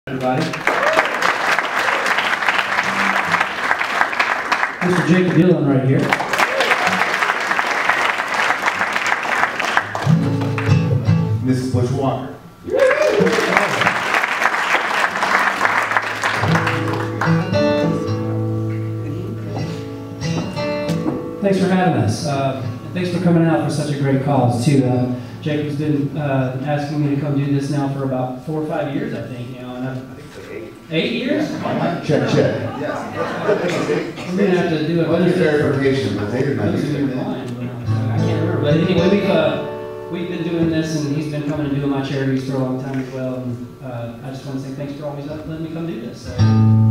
Everybody. Mr. Jacob Dillon right here. Mrs. Bush Walker. Thanks for having us. Thanks for coming out for such a great cause too. Jacob's been asking me to come do this now for about 4 or 5 years, I think. I think so, 8 years? Check. We're gonna have to do a Under verification, but they did not those use in your that. mind. I can't remember. But anyway, we've been doing this, and he's been coming and doing my charities for a long time as well. And I just want to say thanks for always letting me come do this. So.